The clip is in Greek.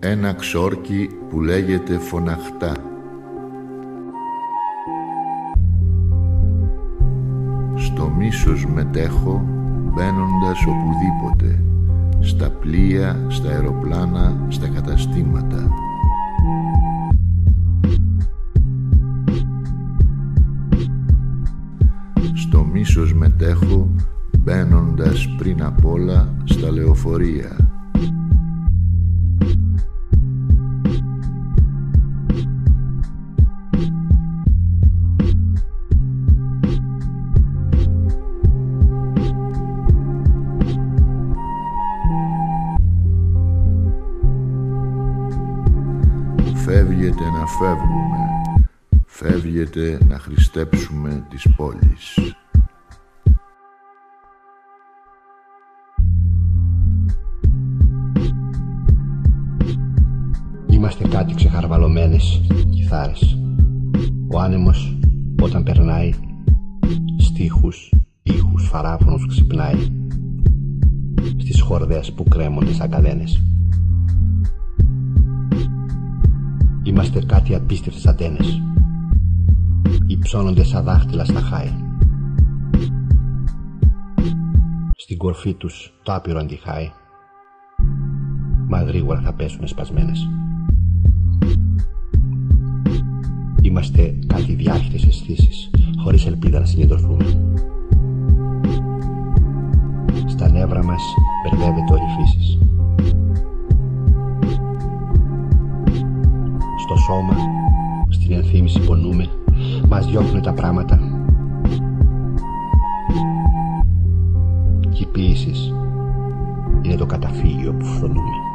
Ένα ξόρκι που λέγεται φωναχτά. Στο μίσος μετέχω μπαίνοντας οπουδήποτε, στα πλοία, στα αεροπλάνα, στα καταστήματα. Στο μίσος μετέχω μπαίνοντας πριν απ' όλα στα λεωφορεία. Φεύγεται να φεύγουμε, φεύγεται να χρηστέψουμε τις πόλεις. Είμαστε κάτι ξεχαρβαλωμένες κιθάρες. Ο άνεμος όταν περνάει, στίχους, ήχους, φαράφωνους ξυπνάει στις χορδές που κρέμονται σαν καδένες. Είμαστε κάτι απίστευτες αντένες, υψώνονται σαν δάχτυλα στα χάη. Στην κορφή τους το άπειρο αντιχάη, μα γρήγορα θα πέσουνε σπασμένες. Είμαστε κάτι διάχυτες αισθήσεις, χωρίς ελπίδα να συγκεντρωθούμε. Στα νεύρα μας μπερδεύεται όλη η φύση. Στο σώμα, στην ενθύμηση πονούμε, μας διώχνουνε τα πράγματα. Κι η ποίησης είναι το καταφύγιο που φρονούμε.